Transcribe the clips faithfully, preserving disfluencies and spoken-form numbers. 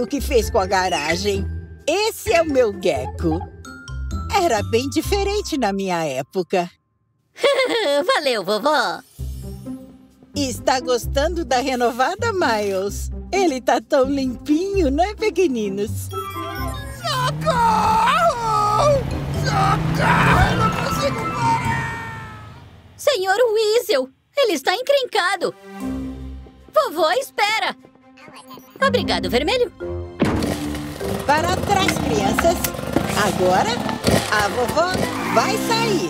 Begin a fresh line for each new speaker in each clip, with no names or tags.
o que fez com a garagem. Esse é o meu Gecko. Era bem diferente na minha época.
Valeu, vovó.
Está gostando da renovada, Miles? Ele tá tão limpinho, né, pequeninos?
Socorro! Socorro! Eu não consigo parar!
Senhor Weasel, ele está encrencado. Vovó, espera. Obrigado, Vermelho.
Para trás, crianças. Agora, a vovó vai sair.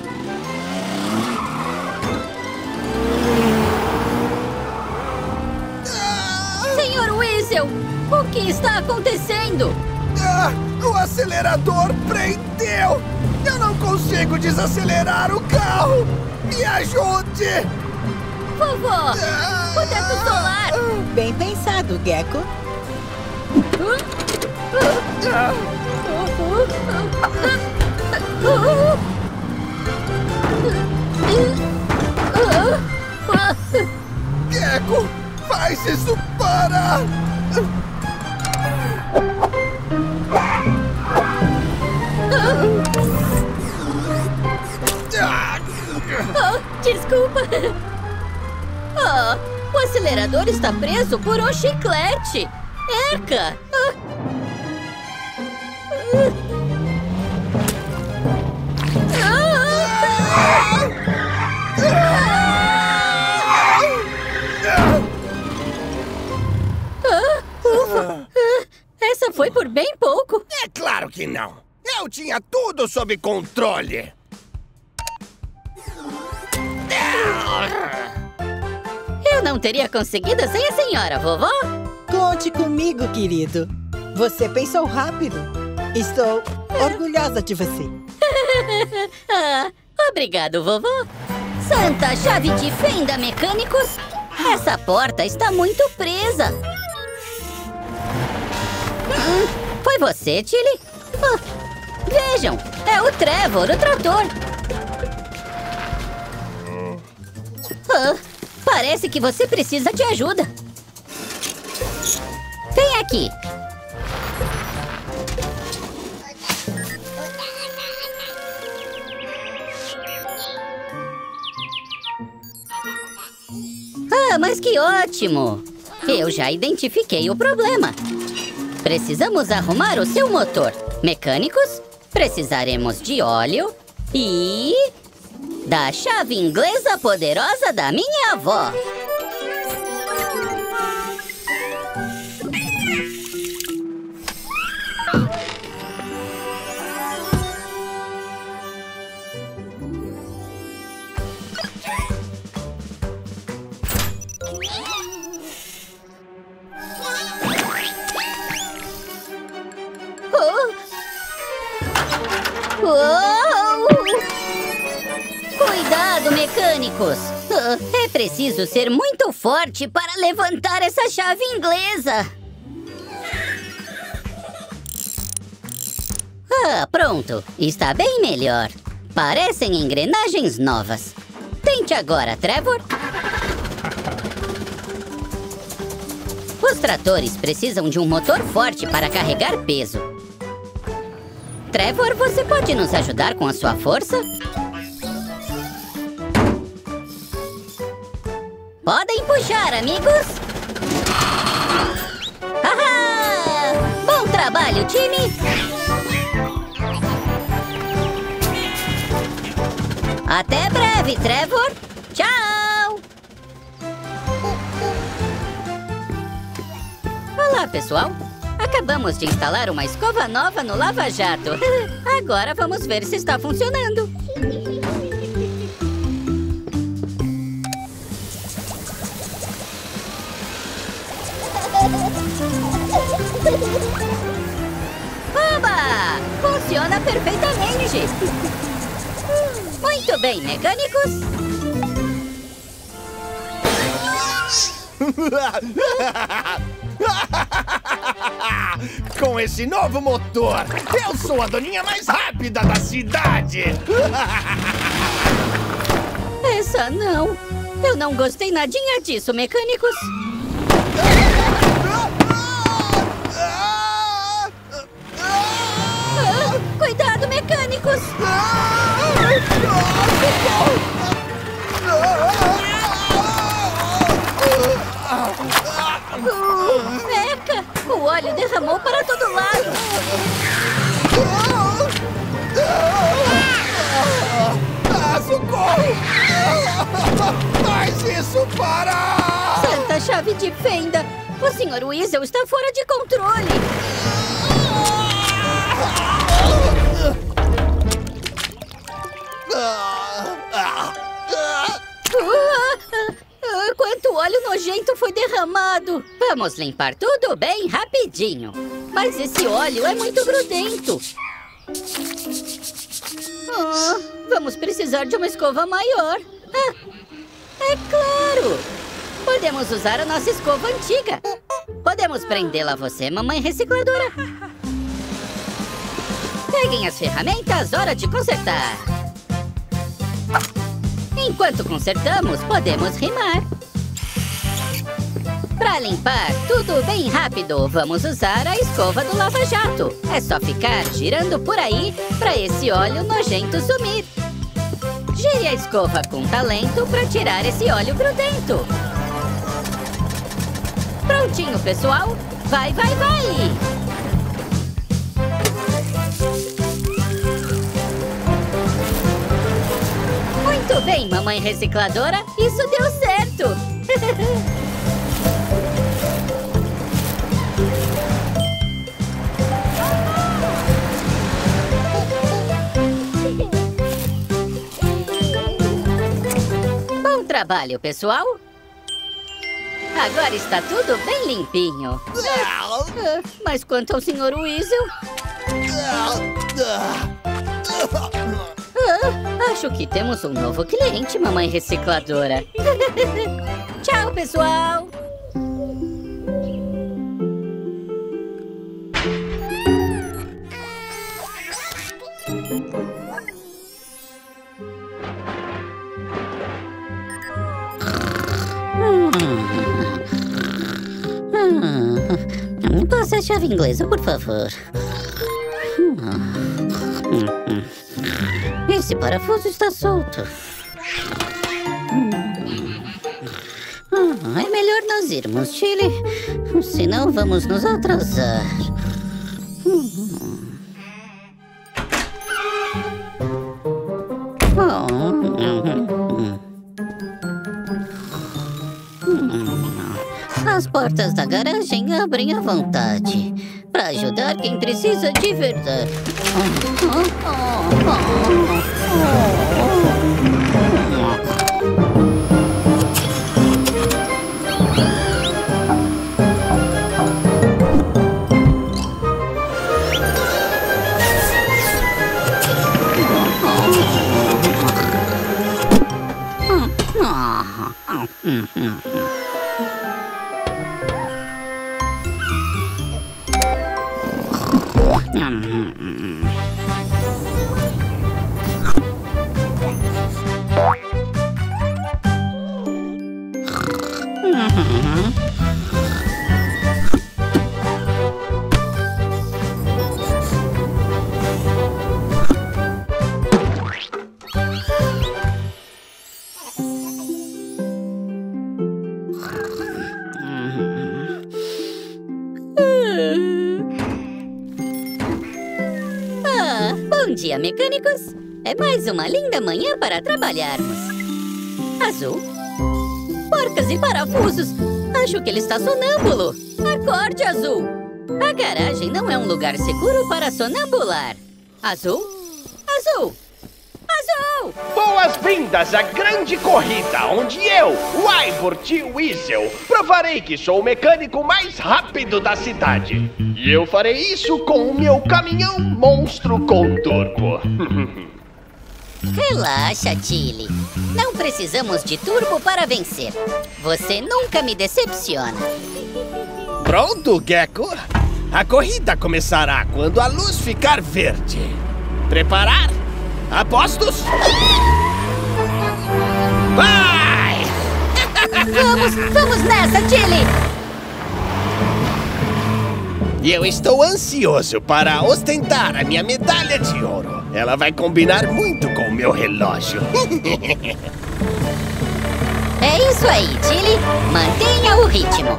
Senhor Weasel, o que está acontecendo?
Ah, o acelerador prendeu! Eu não consigo desacelerar o carro! Me ajude!
Vovó, o teto solar!
Bem pensado, Gecko.
Gecko, faz isso parar!
Oh, desculpa. Oh, o acelerador está preso por um chiclete. Erca! Ah. Ah, ufa. Ah, essa foi por bem pouco.
É claro que não. Eu tinha tudo sob controle.
Eu não teria conseguido sem a senhora, vovó.
Conte comigo, querido. Você pensou rápido. Estou orgulhosa de você.
Ah, obrigado, vovó. Santa chave de fenda, mecânicos. Essa porta está muito presa. Hum, foi você, Tilly? Ah, vejam, é o Trevor, o trator. Ah, parece que você precisa de ajuda. Vem aqui. Ah, mas que ótimo! Eu já identifiquei o problema. Precisamos arrumar o seu motor. Mecânicos, precisaremos de óleo e... da chave inglesa poderosa da minha avó. Uou! Cuidado, mecânicos! É preciso ser muito forte para levantar essa chave inglesa. Ah, pronto. Está bem melhor. Parecem engrenagens novas. Tente agora, Trevor. Os tratores precisam de um motor forte para carregar peso. Trevor, você pode nos ajudar com a sua força? Podem puxar, amigos! Haha! Bom trabalho, time! Até breve, Trevor! Tchau! Olá, pessoal! Acabamos de instalar uma escova nova no Lava Jato. Agora vamos ver se está funcionando. Oba! Funciona perfeitamente. Muito bem, mecânicos.
Com esse novo motor, eu sou a doninha mais rápida da cidade!
Essa não. Eu não gostei nadinha disso, mecânicos. mecânicos! Uh, Eca! O óleo derramou para todo lado!
Ah, socorro! Faz isso parar!
Santa chave de fenda! O senhor Weasel está fora de controle! Uh, quanto óleo nojento foi derramado! Vamos limpar tudo bem rapidinho. Mas esse óleo é muito grudento. Oh, vamos precisar de uma escova maior. Ah, é claro! Podemos usar a nossa escova antiga. Podemos prendê-la a você, mamãe recicladora. Peguem as ferramentas, hora de consertar. Enquanto consertamos, podemos rimar. Para limpar tudo bem rápido, vamos usar a escova do lava-jato. É só ficar girando por aí para esse óleo nojento sumir. Gire a escova com talento para tirar esse óleo grudento. Prontinho, pessoal? Vai, vai, vai! Muito bem, mamãe recicladora. Isso deu certo. Bom trabalho, pessoal. Agora está tudo bem limpinho. Ah, mas quanto ao senhor Weasel... Ah, acho que temos um novo cliente, mamãe recicladora. Tchau, pessoal! Passa a chave inglesa, por favor. Esse parafuso está solto. É melhor nós irmos, Chile. Senão vamos nos atrasar. As portas da garagem abrem à vontade para ajudar quem precisa de verdade. Bom dia, mecânicos! É mais uma linda manhã para trabalharmos. Azul? Porcas e parafusos! Acho que ele está sonâmbulo! Acorde, Azul! A garagem não é um lugar seguro para sonambular. Azul? Azul! Azul!
Boas-vindas à grande corrida, onde eu, o Ivor T. Weasel, provarei que sou o mecânico mais rápido da cidade. E eu farei isso com o meu caminhão monstro com turbo.
Relaxa, Chile. Não precisamos de turbo para vencer. Você nunca me decepciona.
Pronto, Gecko? A corrida começará quando a luz ficar verde. Preparar? Apostos? Vai!
Vamos, vamos nessa, Chile!
E eu estou ansioso para ostentar a minha medalha de ouro.
Ela vai combinar muito com o meu relógio.
É isso aí, Tilly. Mantenha o ritmo.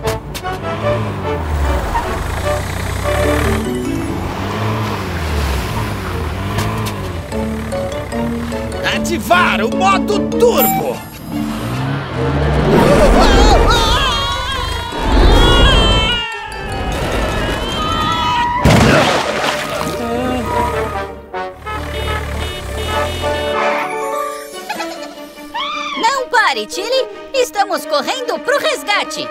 Ativar o modo turbo!
Não pare, Tilly! Estamos correndo pro resgate!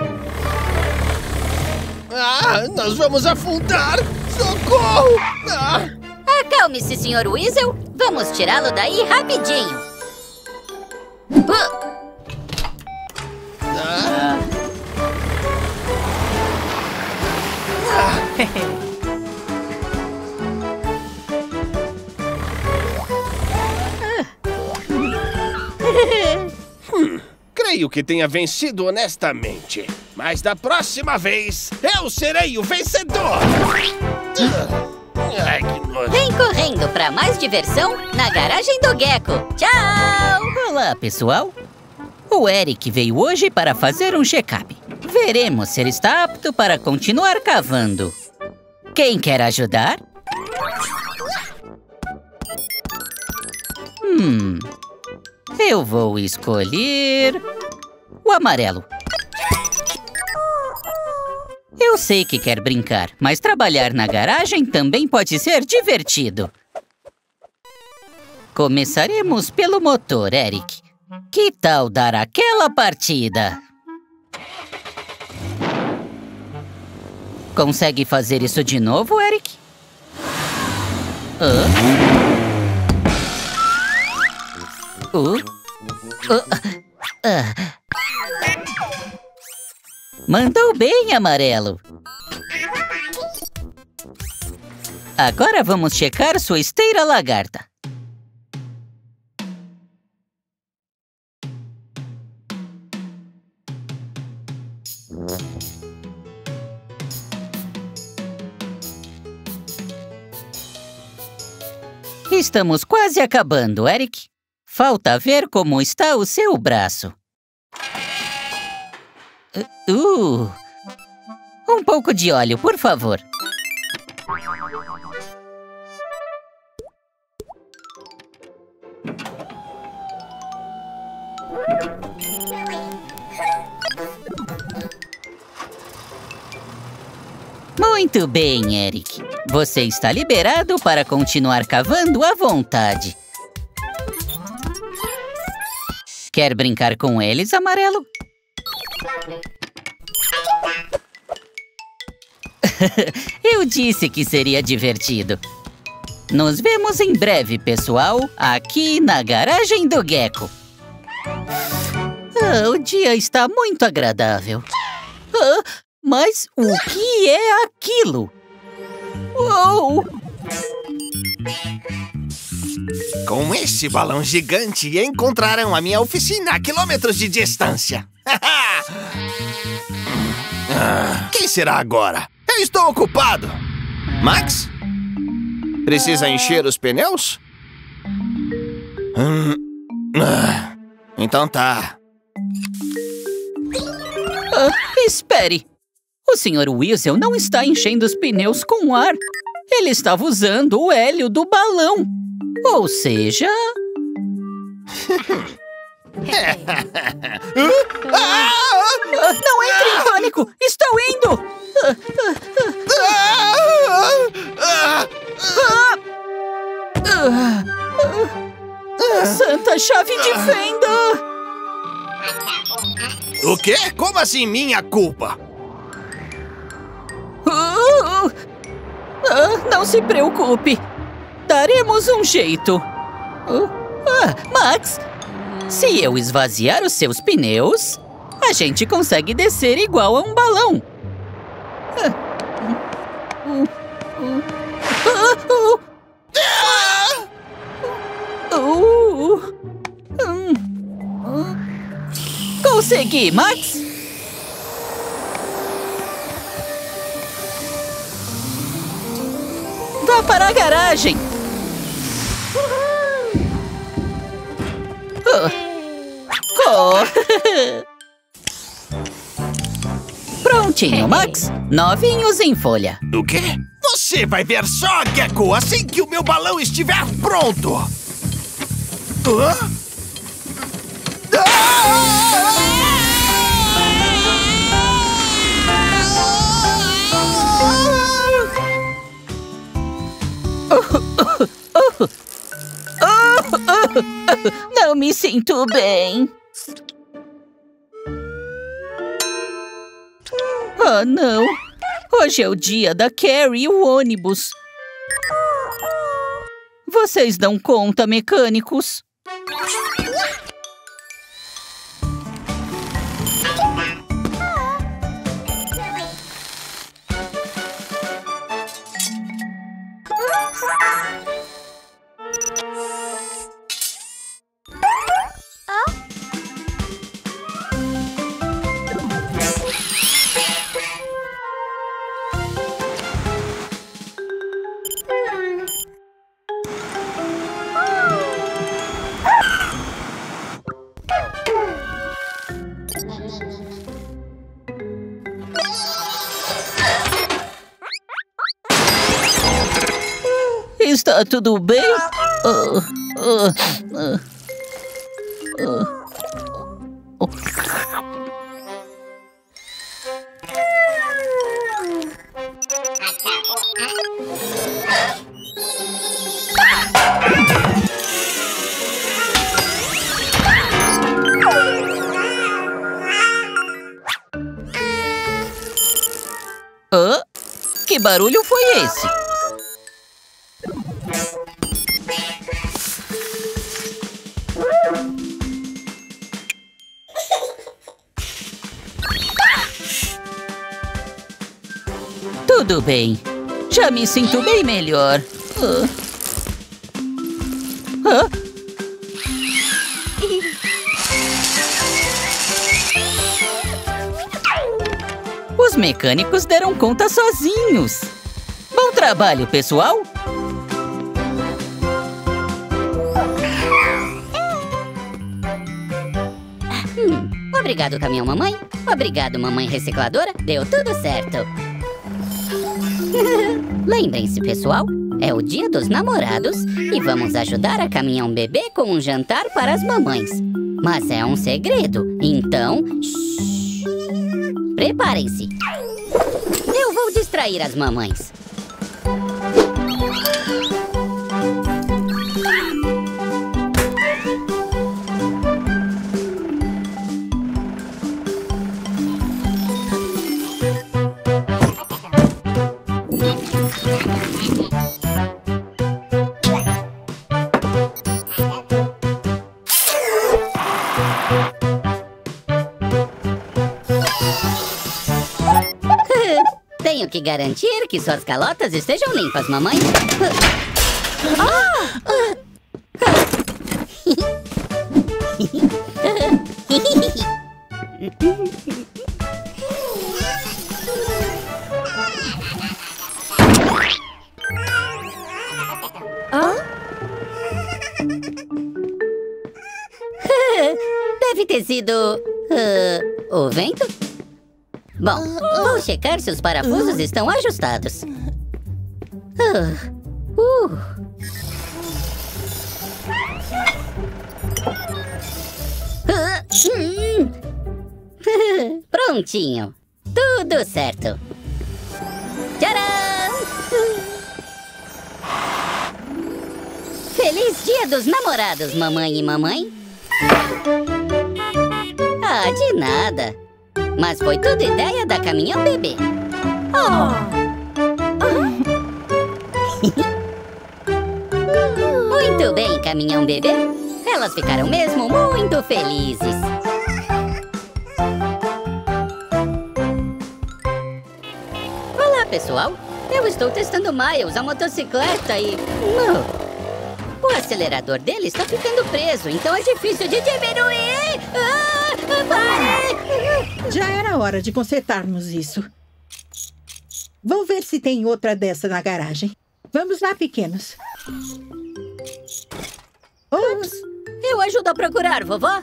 Ah, nós vamos afundar! Socorro! Ah.
Acalme-se, senhor Weasel. Vamos tirá-lo daí rapidinho. Uh!
Ah. hum, creio que tenha vencido honestamente. Mas da próxima vez, eu serei o vencedor! Ai, que nojo.
Vem correndo para mais diversão na garagem do Gecko. Tchau!
Olá, pessoal. O Eric veio hoje para fazer um check-up. Veremos se ele está apto para continuar cavando. Quem quer ajudar? Hum... Eu vou escolher... o amarelo. Eu sei que quer brincar, mas trabalhar na garagem também pode ser divertido. Começaremos pelo motor, Eric. Que tal dar aquela partida? Consegue fazer isso de novo, Eric? Hã? Uh? Uh? Uh? Mandou bem, amarelo. Agora vamos checar sua esteira lagarta. Estamos quase acabando, Eric. Falta ver como está o seu braço. Uh, um pouco de óleo, por favor. Muito bem, Eric. Você está liberado para continuar cavando à vontade. Quer brincar com eles, amarelo? Eu disse que seria divertido. Nos vemos em breve, pessoal, aqui na garagem do Gecko. Ah, o dia está muito agradável. Ah, mas o que é aquilo? Uou!
Com esse balão gigante, encontrarão a minha oficina a quilômetros de distância. ah, quem será agora? Eu estou ocupado. Max? Precisa encher os pneus? Hum, ah, então tá.
Ah, espere. O senhor Weasel não está enchendo os pneus com ar. Ele estava usando o hélio do balão. Ou seja... ah, não entre em pânico! Estou indo! Santa chave de fenda!
O quê? Como assim minha culpa?
Uh, uh, não se preocupe. Daremos um jeito. Uh, ah, Max, se eu esvaziar os seus pneus, a gente consegue descer igual a um balão. Uh, uh, uh, uh, uh, uh, uh, uh. Consegui, Max. Vá para a garagem. Oh. Prontinho, Max. Novinhos em folha.
O quê? Você vai ver só, Gecko, assim que o meu balão estiver pronto. Hã?
Não me sinto bem. Ah, não. Hoje é o dia da Carrie e o ônibus. Vocês dão conta, mecânicos? Está tudo bem? Uh, uh, uh, uh, uh. Hã? Que barulho foi esse? Tudo bem. Já me sinto bem melhor. Uh. Hã? Os mecânicos deram conta sozinhos. Bom trabalho, pessoal!
Hum, obrigado, caminhão mamãe. Obrigado, mamãe recicladora. Deu tudo certo. Lembrem-se, pessoal, é o dia dos namorados e vamos ajudar a caminhão bebê com um jantar para as mamães. Mas é um segredo, então... shhh. Preparem-se. Eu vou distrair as mamães. Tenho que garantir que suas calotas estejam limpas, mamãe. Ah! Deve ter sido... Uh, o vento? Bom, vou checar se os parafusos estão ajustados. Uh, uh. Uh, hum. Prontinho. Tudo certo. Tcharam! Feliz Dia dos Namorados, mamãe e mamãe. Ah, de nada. Mas foi tudo ideia da caminhão bebê. Oh. Muito bem, caminhão bebê. Elas ficaram mesmo muito felizes. Olá, pessoal. Eu estou testando Miles, a motocicleta, e... Uh, o acelerador dele está ficando preso, então é difícil de diminuir. Ah, pare!
Já era hora de consertarmos isso. Vou ver se tem outra dessa na garagem. Vamos lá, pequenos. Ops!
Eu ajudo a procurar, vovó.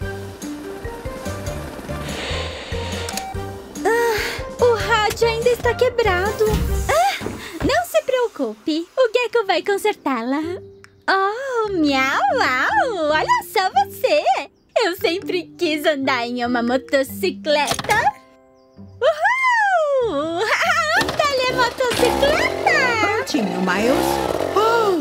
Ah, o rádio ainda está quebrado. Ah, não se preocupe. O Gecko vai consertá-la. Oh, miau, uau! Olha só você! Eu sempre quis andar em uma motocicleta. Uhul! Telemotocicleta!
Prontinho, Miles. Oh!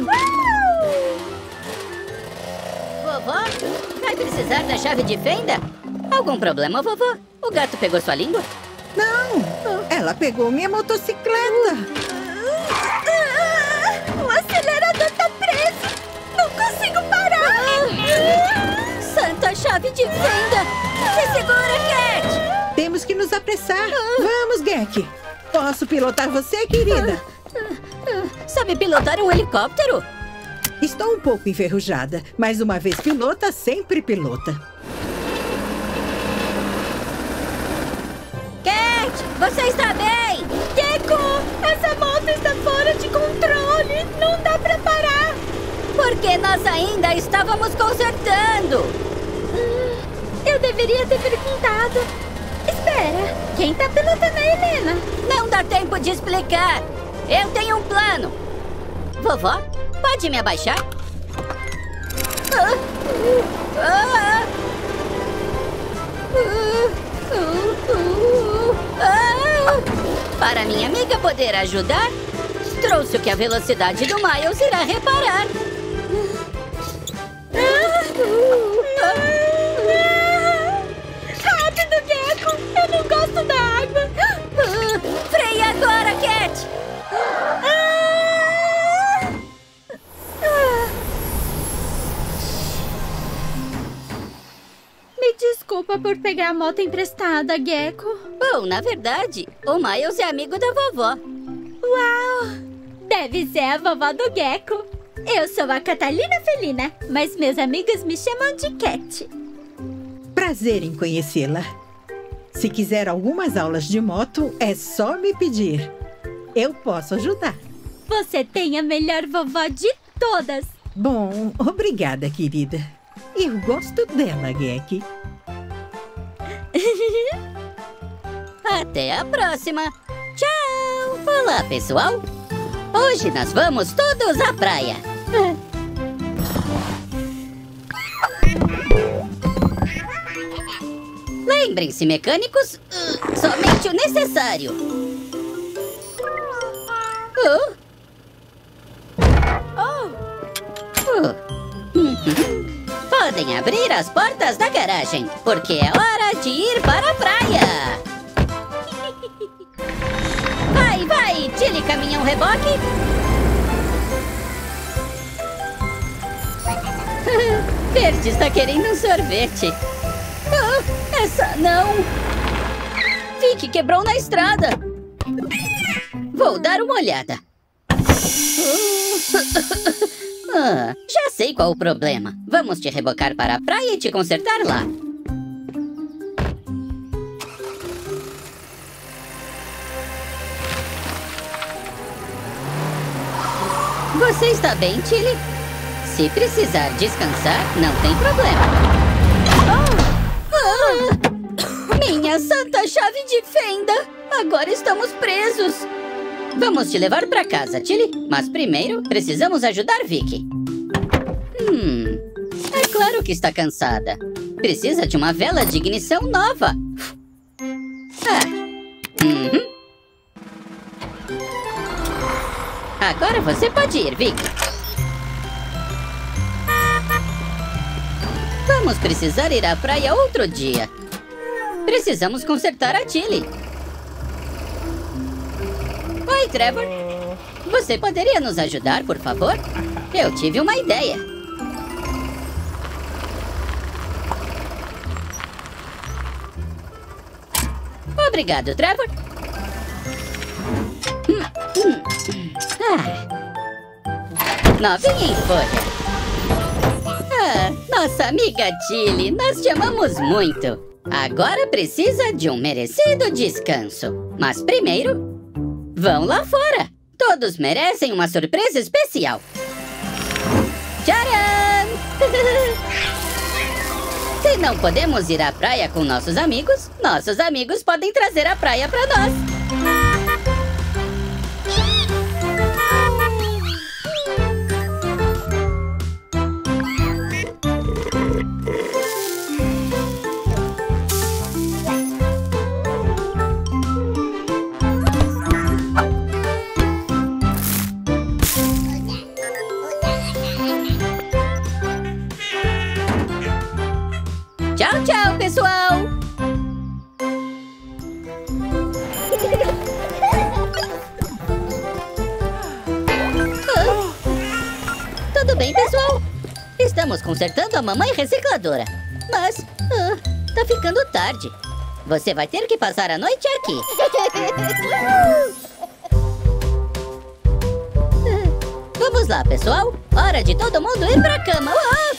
Vovó, vai precisar da chave de fenda? Algum problema, vovó? O gato pegou sua língua?
Não, ela pegou minha motocicleta.
Ah, o acelerador tá preso! Não consigo parar!
Ah, santa chave de fenda! Se segura, Cat!
Temos que nos apressar. Vamos, Gek. Posso pilotar você, querida?
Sabe pilotar um helicóptero?
Estou um pouco enferrujada, mas uma vez pilota, sempre pilota.
Cat, você está bem?
Gecko, essa moto está fora de controle. Não dá pra parar.
Porque nós ainda estávamos consertando.
Hum, eu deveria ter perguntado. Espera, quem tá pilotando a Helena?
Não dá tempo de explicar. Eu tenho um plano. Vovó, pode me abaixar? Ah, ah, ah, ah, para minha amiga poder ajudar, trouxe o que a velocidade do Miles irá reparar.
Rápido, Gecko! Eu não gosto da água!
Freia agora, Cat!
Me desculpa por pegar a moto emprestada, Gecko.
Bom, na verdade, o Miles é amigo da vovó.
Uau! Deve ser a vovó do Gecko. Eu sou a Catalina Felina, mas meus amigos me chamam de Cat.
Prazer em conhecê-la. Se quiser algumas aulas de moto, é só me pedir. Eu posso ajudar.
Você tem a melhor vovó de todas.
Bom, obrigada, querida. Eu gosto dela, Gek.
Até a próxima. Tchau. Olá, pessoal. Hoje nós vamos todos à praia. Lembrem-se, mecânicos, uh, somente o necessário. Oh. Oh. Oh. Uhum. Podem abrir as portas da garagem, porque é hora de ir para a praia. Vai, vai, Tilly, caminhão reboque. Verde está querendo um sorvete. Oh, essa não. Vicky quebrou na estrada. Vou dar uma olhada. Ah, já sei qual o problema. Vamos te rebocar para a praia e te consertar lá. Você está bem, Tilly? Se precisar descansar, não tem problema. Oh! Ah! Minha santa chave de fenda! Agora estamos presos. Vamos te levar para casa, Tilly. Mas primeiro, precisamos ajudar Vicky. Hum, é claro que está cansada. Precisa de uma vela de ignição nova. Ah. Uhum. Agora você pode ir, Vicky. Vamos precisar ir à praia outro dia. Precisamos consertar a Tilly. Oi, Trevor. Você poderia nos ajudar, por favor? Eu tive uma ideia. Obrigado, Trevor. Hum, hum. Ah. Novinha em folha. Ah, nossa amiga Tilly, nós te amamos muito. Agora precisa de um merecido descanso. Mas primeiro, vão lá fora. Todos merecem uma surpresa especial. Tcharam! Se não podemos ir à praia com nossos amigos, nossos amigos podem trazer a praia pra nós. Tchau, tchau, pessoal! Ah, tudo bem, pessoal? Estamos consertando a mamãe recicladora. Mas, ah, tá ficando tarde. Você vai ter que passar a noite aqui. Vamos lá, pessoal. Hora de todo mundo ir pra cama. Ah!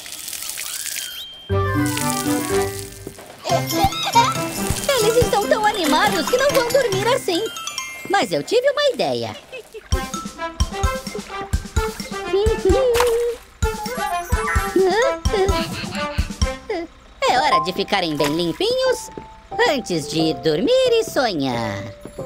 Eles estão tão animados que não vão dormir assim. Mas eu tive uma ideia. É hora de ficarem bem limpinhos antes de ir dormir e sonhar.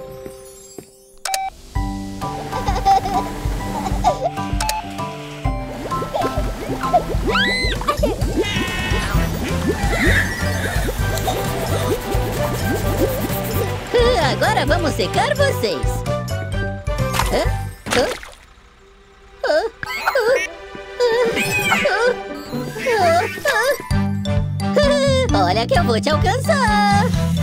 Agora vamos secar vocês. Hã? Hã? Hã? Hã? Hã? Olha que eu vou te alcançar.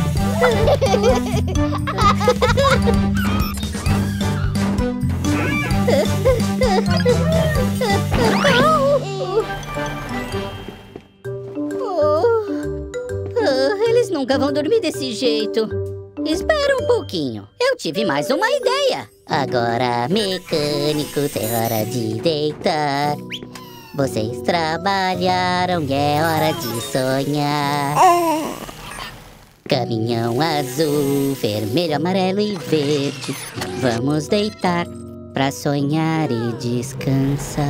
Eles nunca vão dormir desse jeito. Espera um pouquinho. Eu tive mais uma ideia. Agora, mecânicos, é hora de deitar. Vocês trabalharam e é hora de sonhar. Caminhão azul, vermelho, amarelo e verde. Vamos deitar pra sonhar e descansar.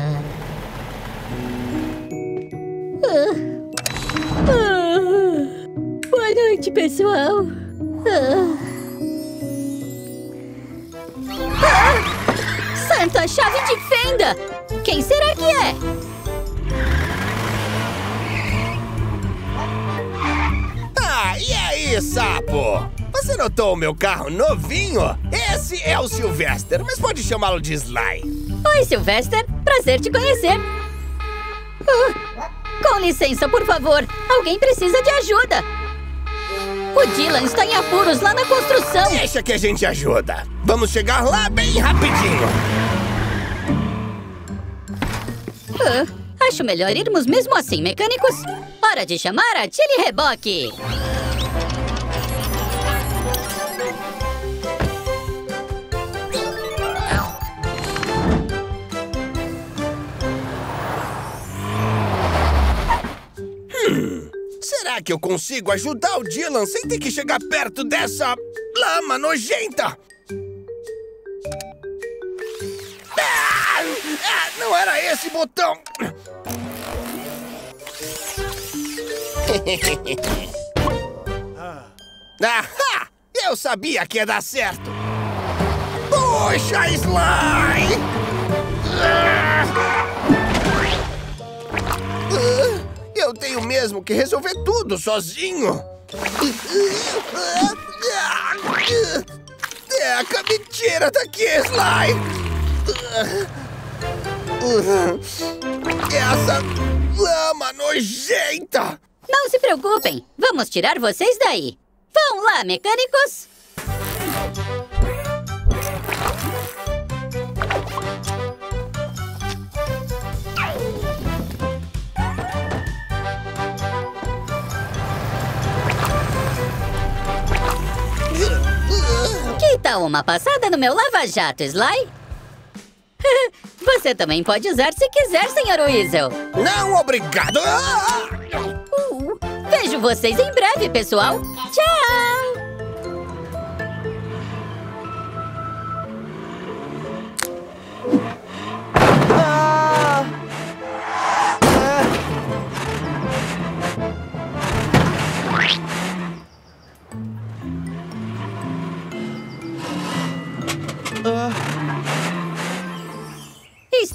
Ah. Ah. Boa noite, pessoal. Ah. Ah! Santa chave de fenda! Quem será que é?
Ah, e aí, sapo? Você notou o meu carro novinho? Esse é o Sylvester, mas pode chamá-lo de Sly.
Oi, Sylvester. Prazer te conhecer. Ah, com licença, por favor. Alguém precisa de ajuda. O Dylan está em apuros lá na construção.
Deixa que a gente ajuda. Vamos chegar lá bem rapidinho.
Ah, acho melhor irmos mesmo assim, mecânicos. Hora de chamar a Tilly Reboque.
Hum, será que eu consigo ajudar o Dylan sem ter que chegar perto dessa lama nojenta? Ah, ah, não era esse botão. Ahá! Eu sabia que ia dar certo. Puxa, Sly! Ah, eu tenho mesmo que resolver tudo sozinho. Deca, me tira daqui, Sly! Essa lama nojenta!
Não se preocupem, vamos tirar vocês daí. Vão lá, mecânicos! Que tal uma passada no meu lava-jato, Sly? Você também pode usar se quiser, senhor Weasel.
Não, obrigado!
Uh, vejo vocês em breve, pessoal. Tchau!
Ah! Ah!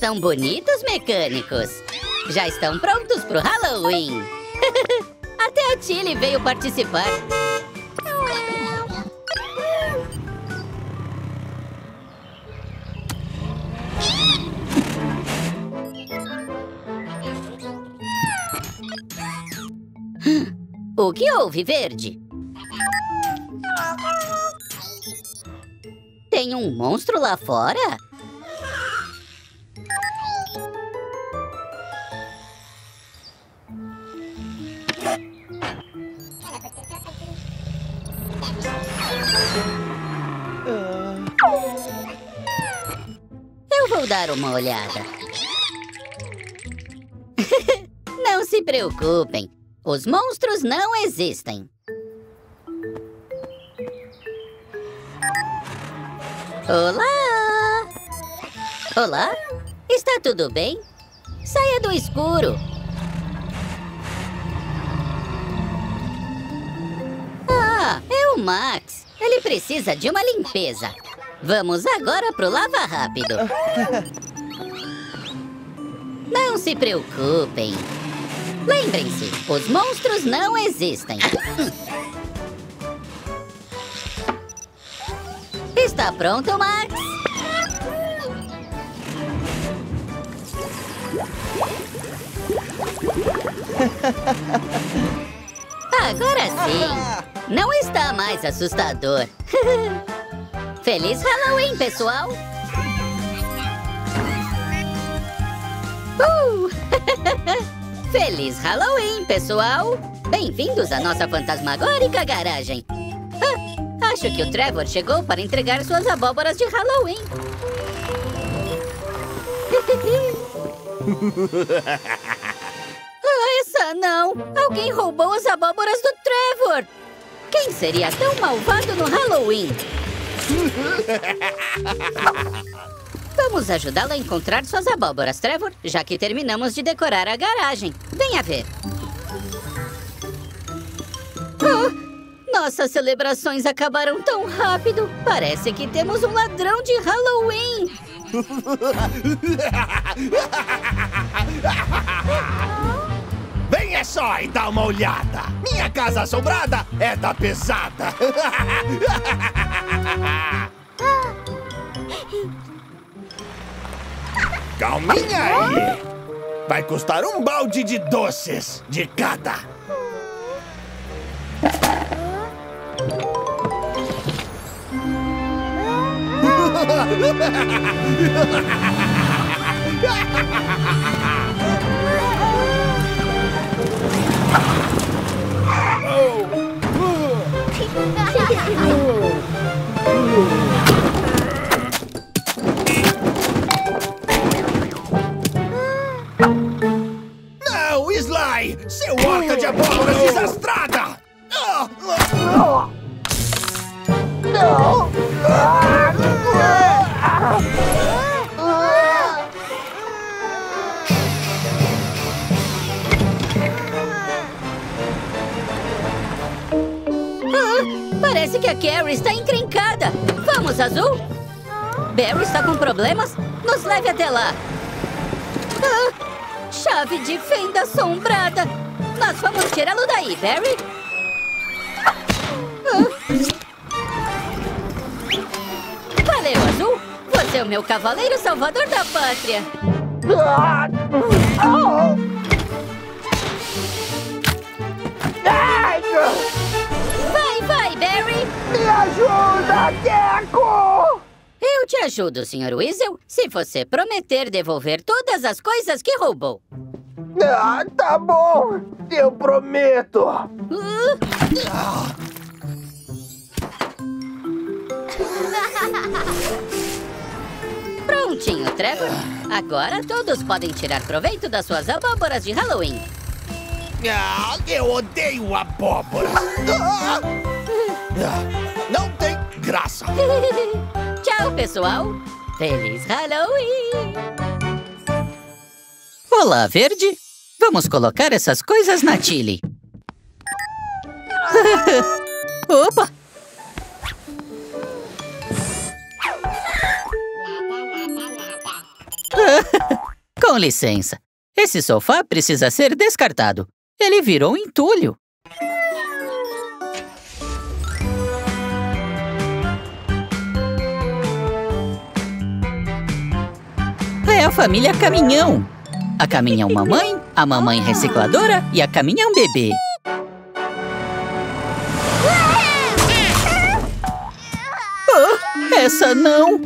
estão bonitos, mecânicos. Já estão prontos pro Halloween. Até a Tilly veio participar. O que houve, Verde? Tem um monstro lá fora? Eu vou dar uma olhada. Não se preocupem. Os monstros não existem. Olá! Olá? Está tudo bem? Saia do escuro. Ah, é o Max. Ele precisa de uma limpeza. Vamos agora pro lava rápido. Não se preocupem. Lembrem-se, os monstros não existem. Está pronto, Max? Agora sim. Não está mais assustador. Feliz Halloween, pessoal! Uh! Feliz Halloween, pessoal! Bem-vindos à nossa fantasmagórica garagem. Ah, acho que o Trevor chegou para entregar suas abóboras de Halloween. Ah, essa não! Alguém roubou as abóboras do Trevor! Quem seria tão malvado no Halloween? Vamos ajudá-lo a encontrar suas abóboras, Trevor, já que terminamos de decorar a garagem. Venha ver. Oh, nossas celebrações acabaram tão rápido. Parece que temos um ladrão de Halloween.
Venha só e dá uma olhada. Minha casa assombrada é da pesada. Calminha aí! Vai custar um balde de doces de cada! Não, Sly! Seu horta de abóboras desastrada! Não!
Parece que a Carrie está encrencada. Vamos, Azul? Barry está com problemas? Nos leve até lá. Ah, chave de fenda assombrada. Nós vamos tirá-lo daí, Barry. Ah. Valeu, Azul. Você é o meu cavaleiro salvador da pátria. Vai, vai, Barry!
Me ajuda, Gecko!
Eu te ajudo, senhor Weasel, se você prometer devolver todas as coisas que roubou.
Ah, tá bom! Eu prometo!
Uh. Prontinho, Trevor. Agora todos podem tirar proveito das suas abóboras de Halloween.
Ah, eu odeio abóboras! Ah, não tem graça!
Tchau, pessoal! Feliz Halloween!
Olá, Verde. Vamos colocar essas coisas na Tilly. Opa! Com licença. Esse sofá precisa ser descartado. Ele virou entulho. É a família Caminhão. A Caminhão Mamãe, a Mamãe Recicladora e a Caminhão Bebê. Oh, essa não!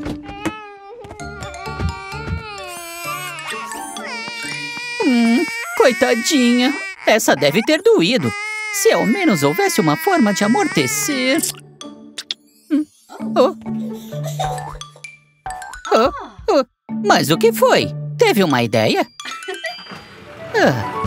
Hum, coitadinha. Essa deve ter doído. Se ao menos houvesse uma forma de amortecer. Hum. Oh. Oh, oh. Mas o que foi? Teve uma ideia? Ah.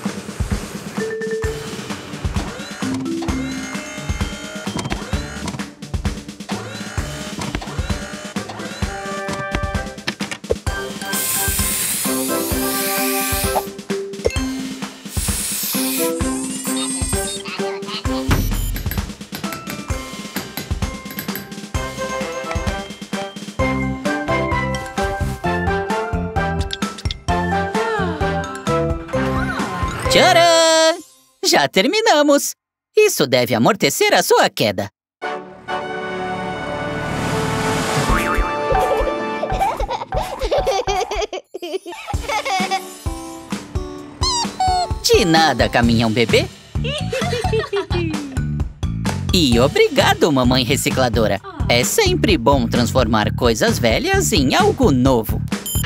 Tcharam! Já terminamos! Isso deve amortecer a sua queda. De nada, Caminhão Bebê. E obrigado, Mamãe Recicladora. É sempre bom transformar coisas velhas em algo novo.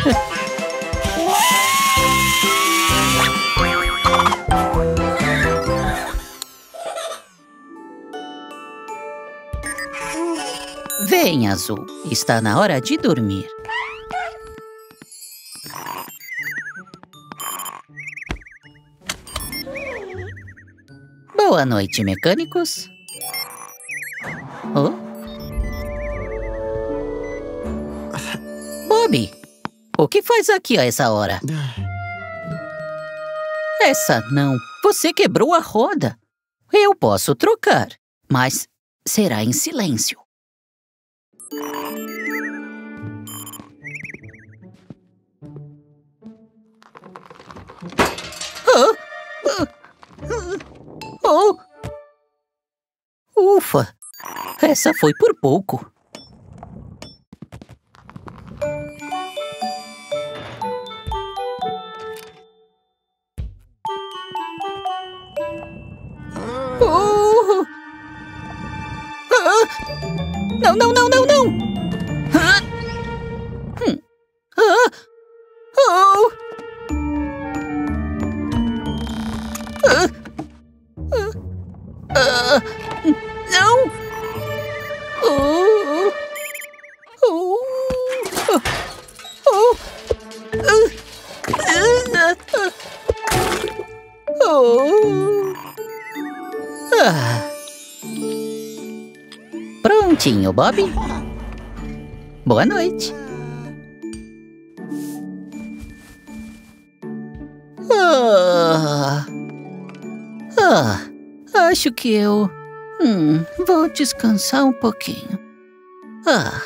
Vem, Azul. Está na hora de dormir. Boa noite, mecânicos. Oh? Bob, o que faz aqui a essa hora? Essa não. Você quebrou a roda. Eu posso trocar, mas será em silêncio. Oh! Oh! Ufa! Essa foi por pouco. Oh! Ah! Não, não, não, não, não! Ah! Hum. Ah! Oh! Ah! Ah! Não! Oh! Oh! Oh! Oh! Ah! Prontinho, Bob. Boa noite. Ah, ah, acho que eu hum, vou descansar um pouquinho. Ah.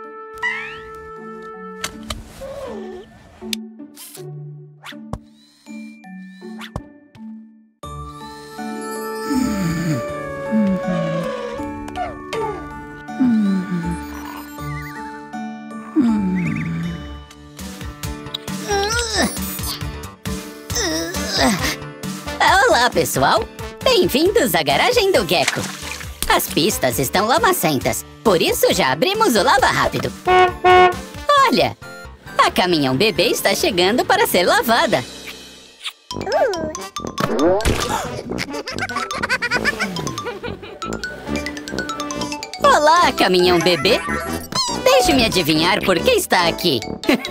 Olá, pessoal! Bem-vindos à garagem do Gecko. As pistas estão lamacentas, por isso já abrimos o lava rápido. Olha! A Caminhão Bebê está chegando para ser lavada. Olá, Caminhão Bebê! Deixe-me adivinhar por que está aqui.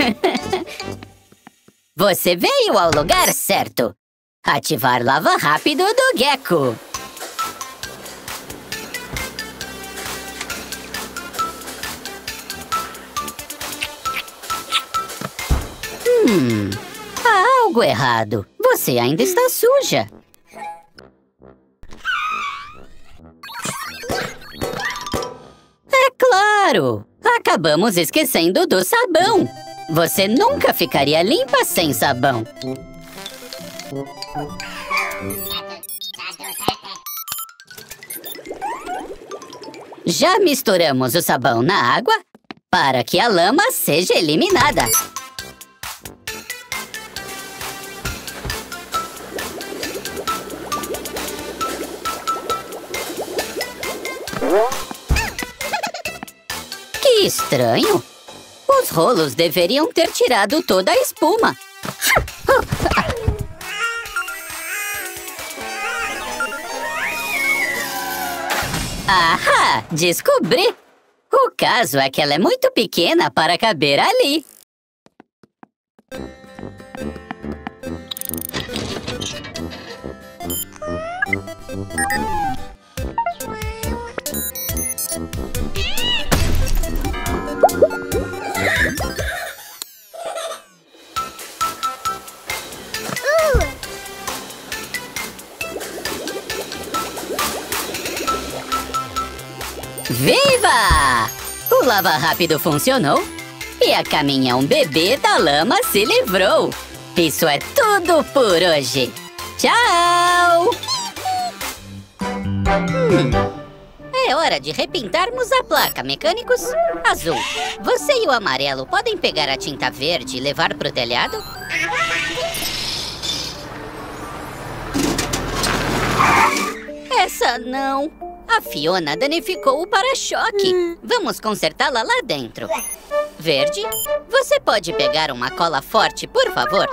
Você veio ao lugar certo. Ativar lava rápido do Gecko. Hum, há algo errado. Você ainda está suja. É claro! Acabamos esquecendo do sabão.
Você nunca ficaria limpa sem sabão. Já misturamos o sabão na água para que a lama seja eliminada. Que estranho! Os rolos deveriam ter tirado toda a espuma. Ahá! Descobri! O caso é que ela é muito pequena para caber ali. Viva! O lava rápido funcionou e a caminhão bebê da lama se livrou. Isso é tudo por hoje. Tchau! Hum, é hora de repintarmos a placa, mecânicos. Azul, você e o amarelo podem pegar a tinta verde e levar pro telhado? Essa não. A Fiona danificou o para-choque. Hum. Vamos consertá-la lá dentro. Verde, você pode pegar uma cola forte, por favor?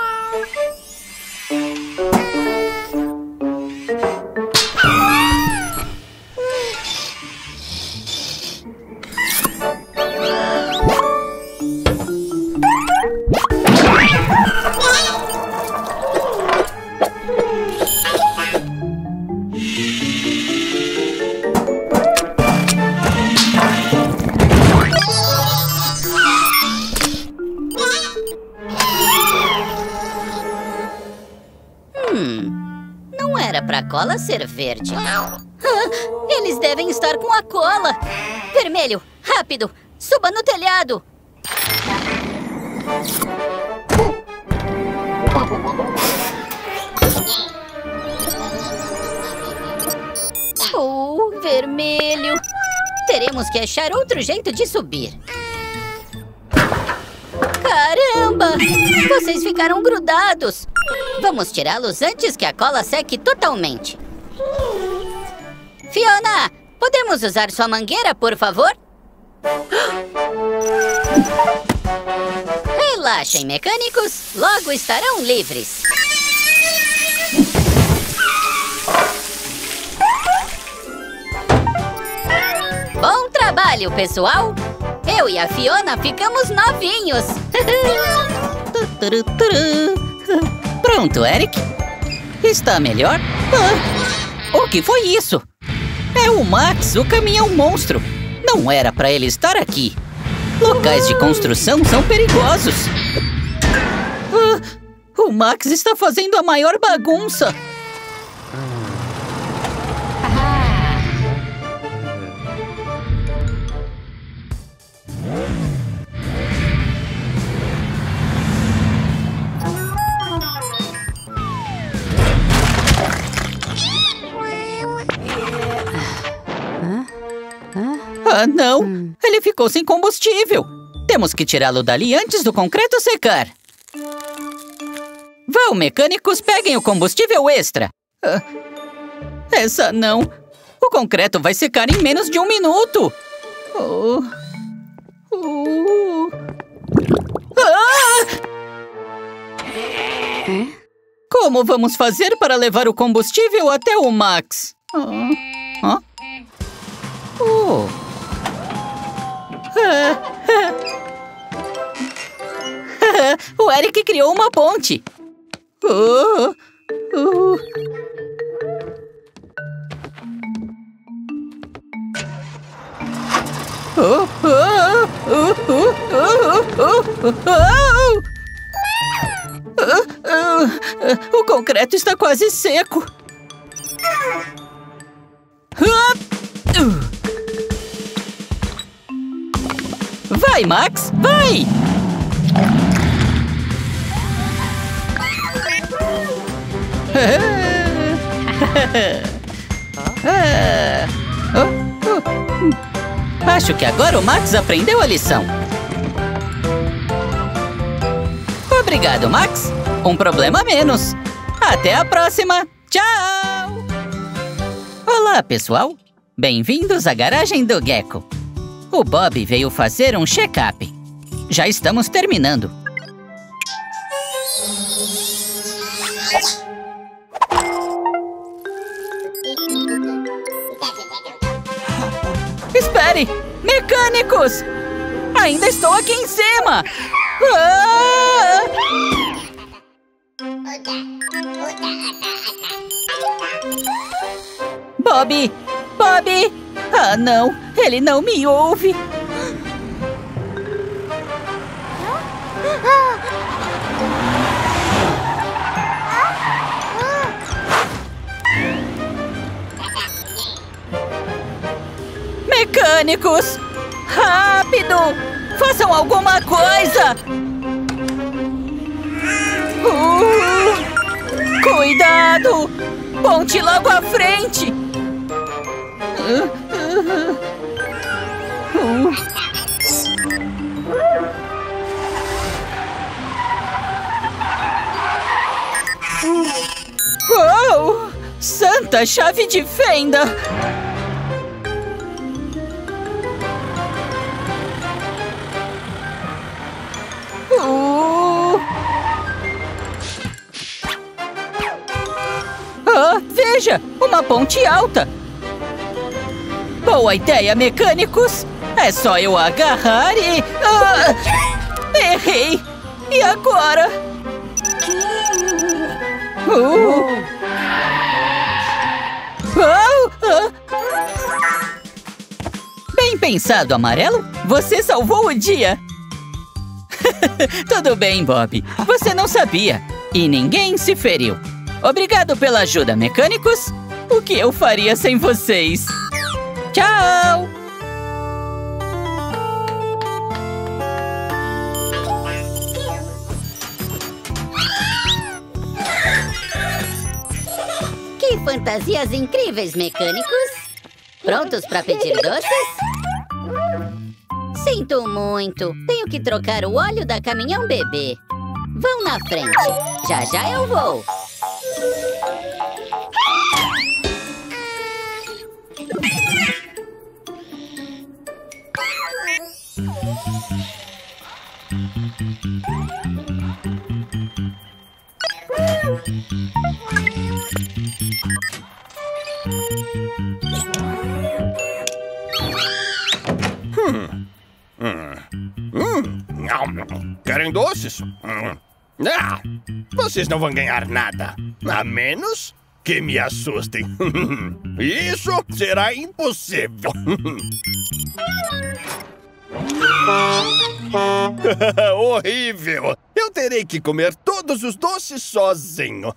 Pra cola ser verde. Ah, eles devem estar com a cola. Vermelho, rápido, suba no telhado. Oh, vermelho. Teremos que achar outro jeito de subir. Caramba! Vocês ficaram grudados. Vamos tirá-los antes que a cola seque totalmente. Fiona, podemos usar sua mangueira, por favor? Relaxem, mecânicos. Logo estarão livres. Bom trabalho, pessoal. Eu e a Fiona ficamos novinhos.
Pronto, Eric. Está melhor? Ah, o que foi isso? É o Max, o caminhão monstro. Não era para ele estar aqui. Locais de construção são perigosos. Ah, o Max está fazendo a maior bagunça. Ah, não! Hum. Ele ficou sem combustível! Temos que tirá-lo dali antes do concreto secar! Vão, mecânicos, peguem o combustível extra! Ah, essa não! O concreto vai secar em menos de um minuto! Oh. Oh. Ah! Hum? Como vamos fazer para levar o combustível até o Max? Ah. Ah? Oh. O Eric criou uma ponte. Oh, oh. Oh, oh, oh, oh, oh, oh, oh. Oh, oh. O concreto está quase seco. Vai, Max, vai! oh, oh. Acho que agora o Max aprendeu a lição. Obrigado, Max. Um problema a menos. Até a próxima. Tchau! Olá, pessoal. Bem-vindos à garagem do Gecko. O Bob veio fazer um check-up. Já estamos terminando. Espere! Mecânicos! Ainda estou aqui em cima! Ah! Bob! Bob! Ah, não! Ele não me ouve! Mecânicos! Rápido! Façam alguma coisa! Uh, cuidado! Ponte logo à frente! Uh, uh, uh. Oh! Santa chave de fenda! Uh. Ah, veja! Uma ponte alta! Boa ideia, mecânicos! É só eu agarrar e... Ah, errei! E agora? Uh. Oh, oh. Bem pensado, Amarelo! Você salvou o dia! Tudo bem, Bob. Você não sabia. E ninguém se feriu. Obrigado pela ajuda, mecânicos. O que eu faria sem vocês? Tchau!
Que fantasias incríveis, mecânicos! Prontos para pedir doces? Sinto muito. Tenho que trocar o óleo da caminhão bebê. Vão na frente. Já já eu vou.
Hum. Hum. Hum. Querem doces? Hum. Ah, vocês não vão ganhar nada. A menos que me assustem. Isso será impossível. Horrível! Eu terei que comer todos os doces sozinho.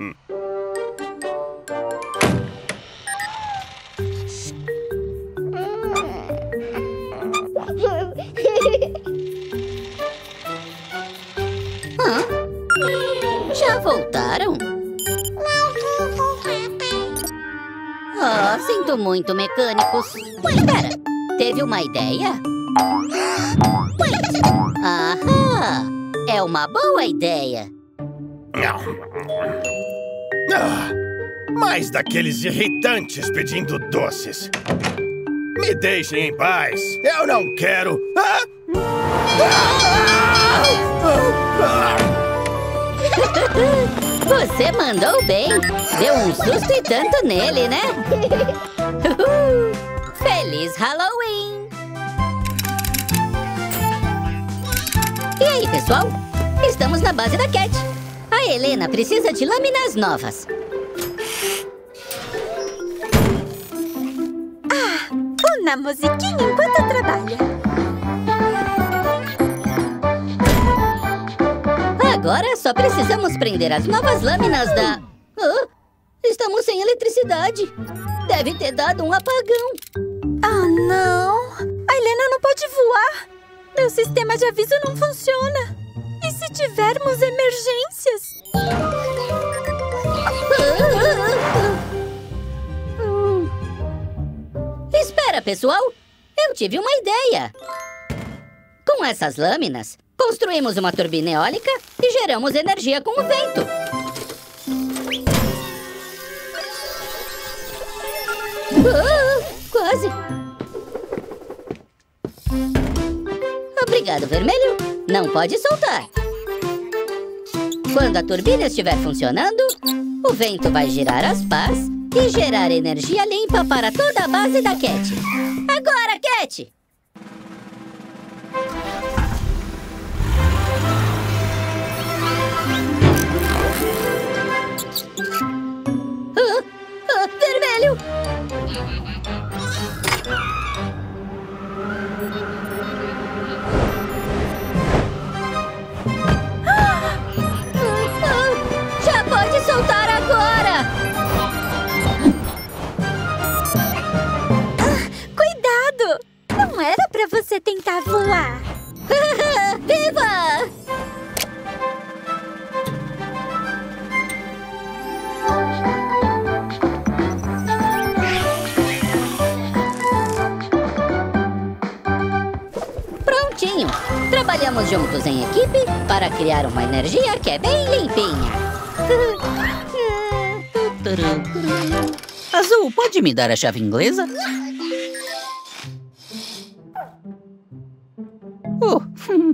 Hã? Já voltaram? Oh, sinto muito, mecânicos. Espera, teve uma ideia? Ahá! É uma boa ideia.
Ah, mais daqueles irritantes pedindo doces. Me deixem em paz. Eu não quero... Ah!
Você mandou bem. Deu um susto e tanto nele, né? Feliz Halloween! E aí, pessoal? Estamos na base da Cat. A Helena precisa de lâminas novas.
Ah, uma musiquinha enquanto trabalha.
Agora só precisamos prender as novas lâminas da... Oh, estamos sem eletricidade. Deve ter dado um apagão.
Ah, não. A Helena não pode voar. Meu sistema de aviso não funciona. E se tivermos emergências?
Olha, pessoal, eu tive uma ideia. Com essas lâminas, construímos uma turbina eólica e geramos energia com o vento. Uh, quase. Obrigado, vermelho. Não pode soltar. Quando a turbina estiver funcionando, o vento vai girar as pás e gerar energia limpa para toda a base da Cat. Agora, Cat! Ah, ah, vermelho! Já pode soltar agora!
Ah, cuidado! Não era pra você tentar voar.
Viva! Prontinho! Trabalhamos juntos em equipe para criar uma energia que é bem limpinha.
Azul, pode me dar a chave inglesa? Oh.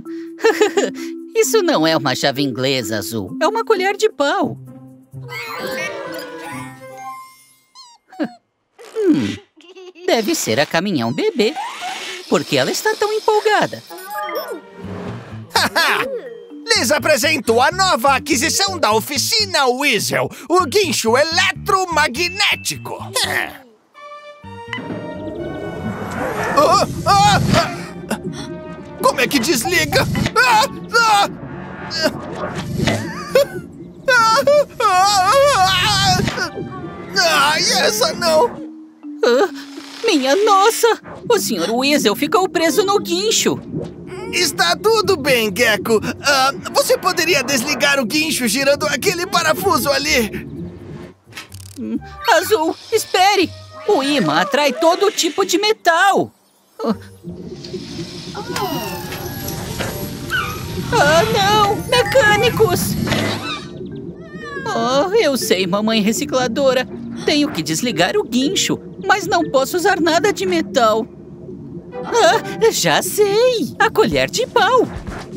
Isso não é uma chave inglesa, Azul. É uma colher de pau. hum, deve ser a Caminhão Bebê. Por que ela está tão empolgada?
Lhes apresento a nova aquisição da oficina Weasel, o guincho eletromagnético. Ah, ah, ah. Como é que desliga? Ah, ah. Ai, essa não!
Ah, minha nossa! O senhor Weasel ficou preso no guincho.
Está tudo bem, Gecko. Ah, você poderia desligar o guincho girando aquele parafuso ali?
Hum, Azul, espere! O ímã atrai todo tipo de metal. Ah, não! Mecânicos! Oh, eu sei, mamãe recicladora. Tenho que desligar o guincho, mas não posso usar nada de metal. Ah, já sei! A colher de pau!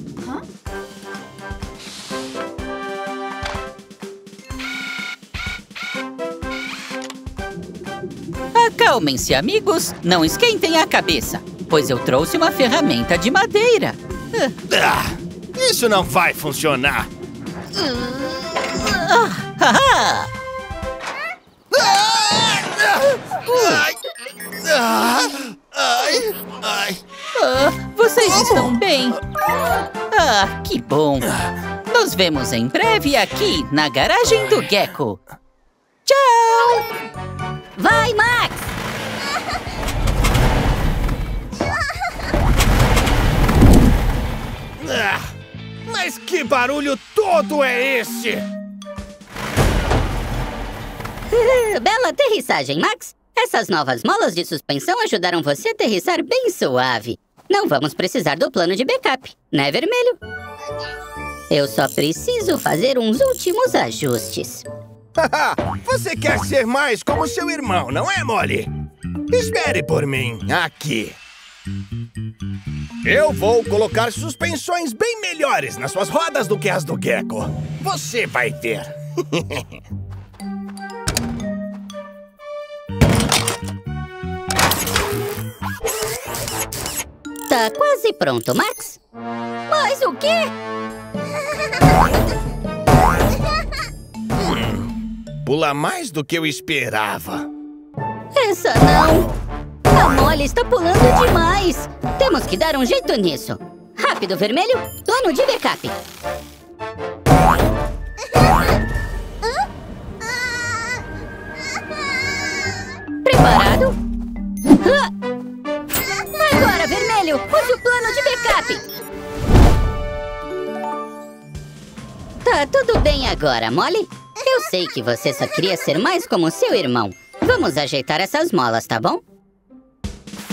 Acalmem-se, amigos. Não esquentem a cabeça, pois eu trouxe uma ferramenta de madeira.
Ah, isso não vai funcionar.
Ah, ah,
Ai, ai, ai, ai.
ah, vocês estão bem? Ah, que bom! Nos vemos em breve aqui na garagem do Gecko. Tchau!
Vai, Max!
Ah, mas que barulho todo é esse?
Bela aterrissagem, Max! Essas novas molas de suspensão ajudaram você a aterrissar bem suave. Não vamos precisar do plano de backup, né, vermelho? Eu só preciso fazer uns últimos ajustes.
Você quer ser mais como seu irmão, não é, Molly? Espere por mim, aqui. Eu vou colocar suspensões bem melhores nas suas rodas do que as do Gecko. Você vai ver.
Tá quase pronto, Max? Mas o quê?
Hum, pula mais do que eu esperava.
Essa não! A Molly está pulando demais! Temos que dar um jeito nisso. Rápido, vermelho! Plano de backup! Preparado? Agora, vermelho! Use o plano de backup! Tá tudo bem agora, Molly? Eu sei que você só queria ser mais como seu irmão. Vamos ajeitar essas molas, tá bom?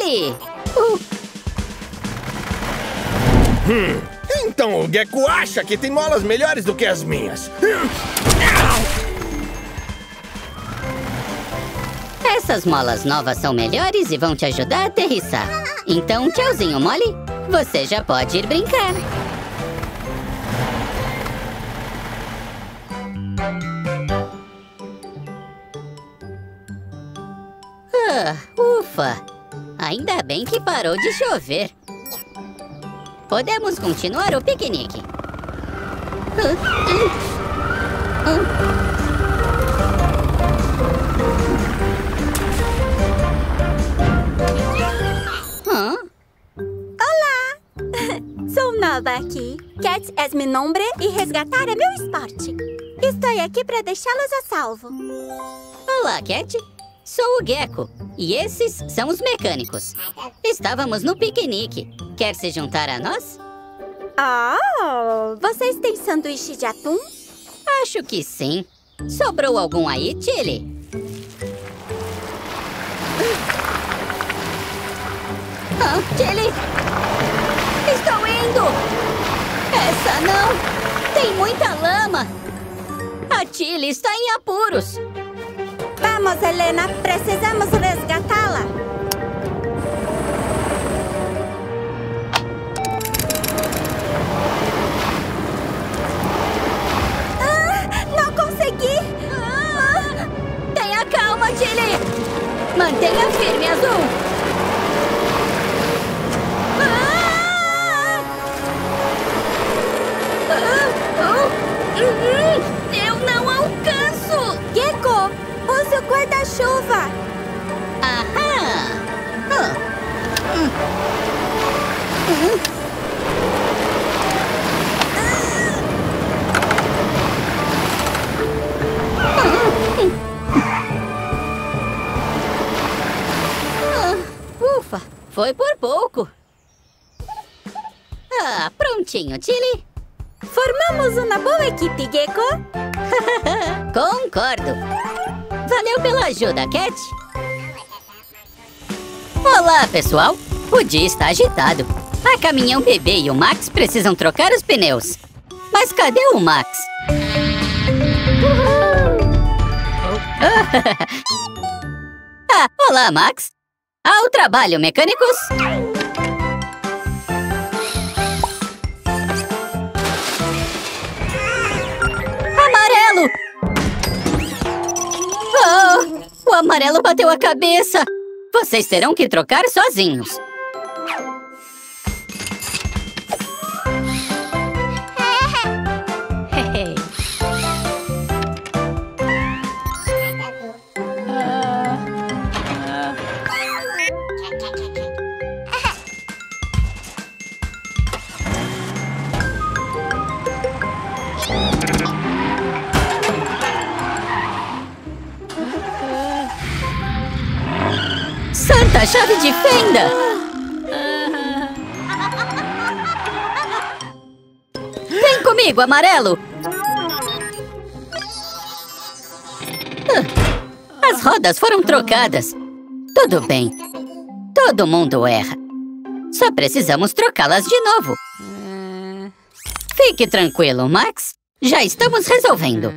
Chili! Uh.
Hum, então o Gecko acha que tem molas melhores do que as minhas.
Essas molas novas são melhores e vão te ajudar a aterrissar. Então, tchauzinho, Molly. Você já pode ir brincar. Ah, ufa! Ainda bem que parou de chover. Podemos continuar o piquenique. Hã?
Olá! Sou nova aqui. Cat é meu nome e resgatar é meu esporte. Estou aqui para deixá-los a salvo.
Olá, Cat. Sou o Gecko e esses são os mecânicos. Estávamos no piquenique. Quer se juntar a nós?
Oh, vocês têm sanduíche de atum?
Acho que sim. Sobrou algum aí, Chili? Ah, Chili! Estou indo! Essa não! Tem muita lama! A Chili está em apuros!
Vamos, Helena! Precisamos resgatá-la! Ah, não consegui!
Ah, tenha calma, Chili! Mantenha firme, Azul! Ah! Ah! Oh! Uhum! Eu não alcanço!
Gecko, use o guarda-chuva!
Aham! Ah. Hum. Hum. Ah. Ufa! Foi por pouco! Ah, prontinho, Chili!
Formamos uma boa equipe, Gecko!
Concordo! Valeu pela ajuda, Cat! Olá, pessoal! O dia está agitado. A Caminhão Bebê e o Max precisam trocar os pneus. Mas cadê o Max? Ah, olá, Max! Ao trabalho, mecânicos! Amarelo! Oh, o amarelo bateu a cabeça! Vocês terão que trocar sozinhos. Santa chave de fenda! Vem comigo, amarelo! As rodas foram trocadas. Tudo bem. Todo mundo erra. Só precisamos trocá-las de novo. Fique tranquilo, Max. Já estamos resolvendo.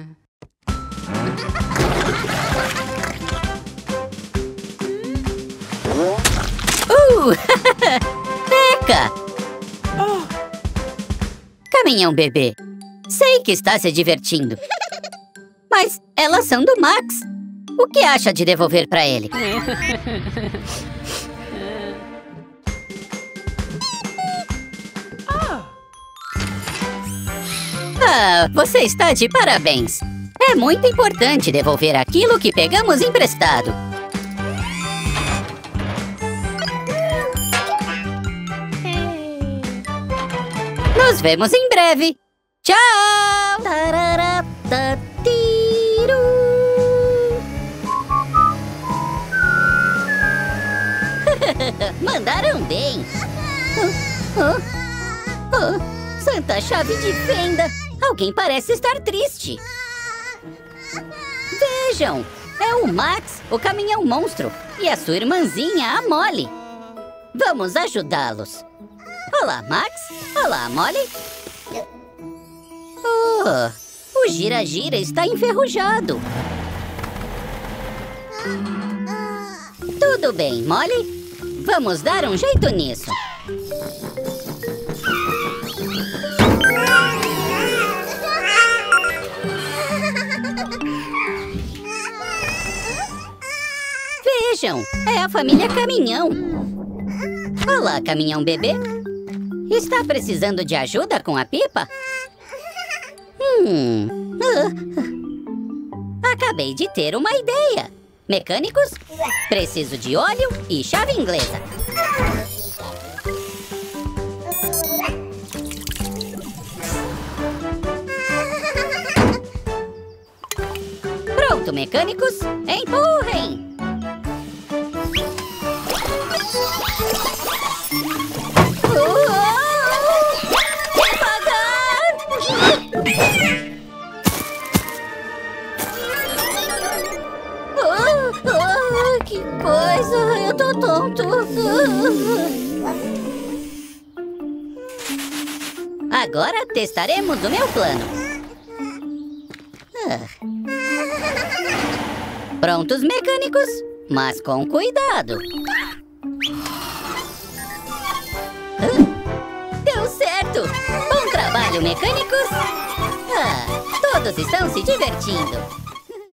Uh! Teca! Caminhão Bebê, sei que está se divertindo. Mas elas são do Max. O que acha de devolver para ele? Ah, você está de parabéns. É muito importante devolver aquilo que pegamos emprestado. Nos vemos em breve. Tchau! Mandaram bem. Oh, oh, oh, Santa chave de fenda. Alguém parece estar triste. Vejam, é o Max, o caminhão monstro, e a sua irmãzinha, a Molly. Vamos ajudá-los. Olá, Max. Olá, Molly. Oh, o gira-gira está enferrujado. Tudo bem, Molly. Vamos dar um jeito nisso. Vejam, é a família Caminhão. Olá, Caminhão bebê. Está precisando de ajuda com a pipa? Hum... ah. Acabei de ter uma ideia. Mecânicos, preciso de óleo e chave inglesa. Pronto, mecânicos, empurrem! Que coisa! Eu tô tonto! Agora testaremos o meu plano. Prontos, mecânicos? Mas com cuidado! Deu certo! Bom trabalho, mecânicos! Ah, todos estão se divertindo!